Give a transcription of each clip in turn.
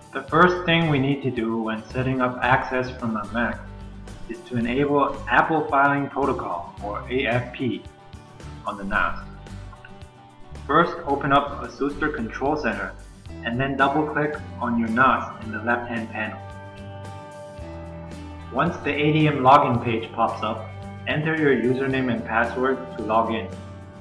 The first thing we need to do when setting up access from a Mac is to enable Apple Filing Protocol, or AFP, on the NAS. First, open up ASUSTOR Control Center and then double-click on your NAS in the left-hand panel. Once the ADM login page pops up, enter your username and password to log in.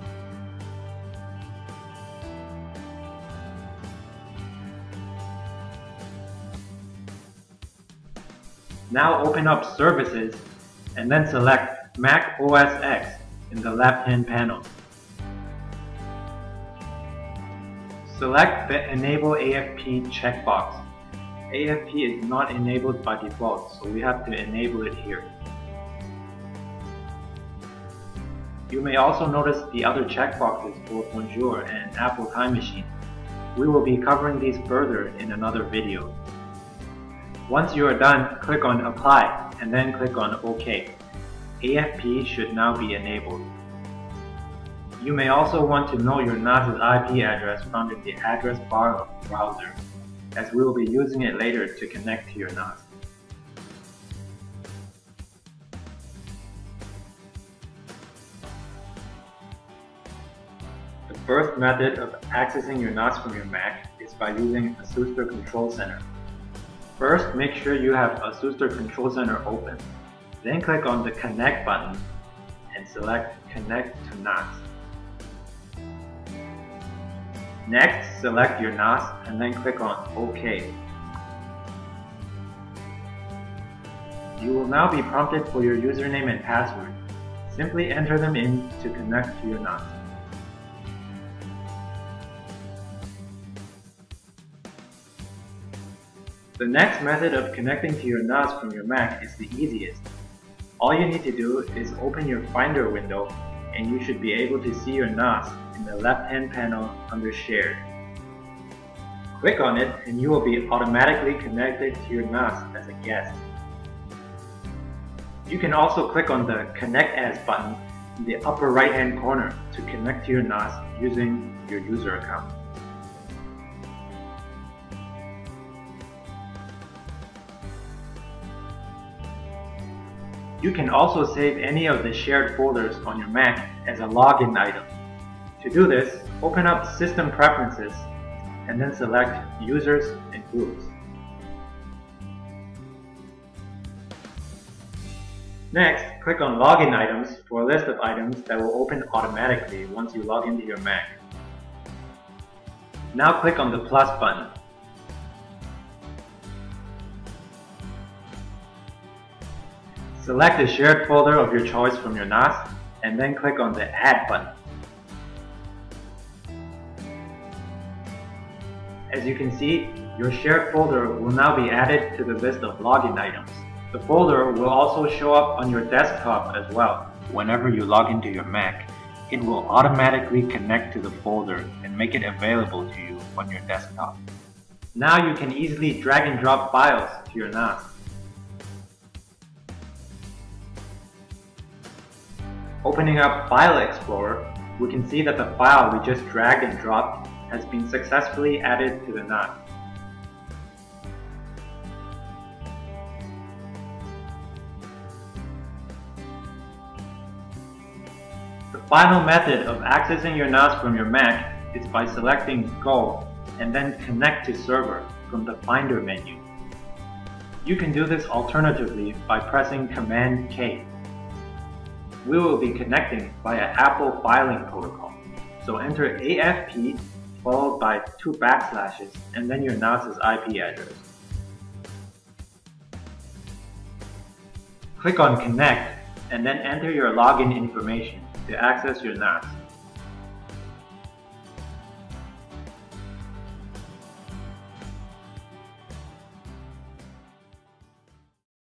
Now open up Services and then select Mac OS X in the left-hand panel. Select the Enable AFP checkbox. AFP is not enabled by default, so we have to enable it here. You may also notice the other checkboxes for Bonjour and Apple Time Machine. We will be covering these further in another video. Once you are done, click on Apply and then click on OK. AFP should now be enabled. You may also want to know your NAS's IP address found in the address bar of the browser, as we will be using it later to connect to your NAS. The first method of accessing your NAS from your Mac is by using ASUSTOR Control Center. First, make sure you have ASUSTOR Control Center open. Then click on the Connect button and select Connect to NAS. Next, select your NAS and then click on OK. You will now be prompted for your username and password. Simply enter them in to connect to your NAS. The next method of connecting to your NAS from your Mac is the easiest. All you need to do is open your Finder window and you should be able to see your NAS in the left-hand panel under Shared. Click on it and you will be automatically connected to your NAS as a guest. You can also click on the Connect As button in the upper right-hand corner to connect to your NAS using your user account. You can also save any of the shared folders on your Mac as a login item. To do this, open up System Preferences and then select Users and Groups. Next, click on Login Items for a list of items that will open automatically once you log into your Mac. Now click on the plus button. Select the shared folder of your choice from your NAS and then click on the Add button. As you can see, your shared folder will now be added to the list of login items. The folder will also show up on your desktop as well. Whenever you log into your Mac, it will automatically connect to the folder and make it available to you on your desktop. Now you can easily drag and drop files to your NAS. Opening up File Explorer, we can see that the file we just dragged and dropped has been successfully added to the NAS. The final method of accessing your NAS from your Mac is by selecting Go and then Connect to Server from the Finder menu. You can do this alternatively by pressing Command K. We will be connecting via Apple Filing Protocol. So enter AFP followed by 2 backslashes and then your NAS's IP address. Click on Connect and then enter your login information to access your NAS.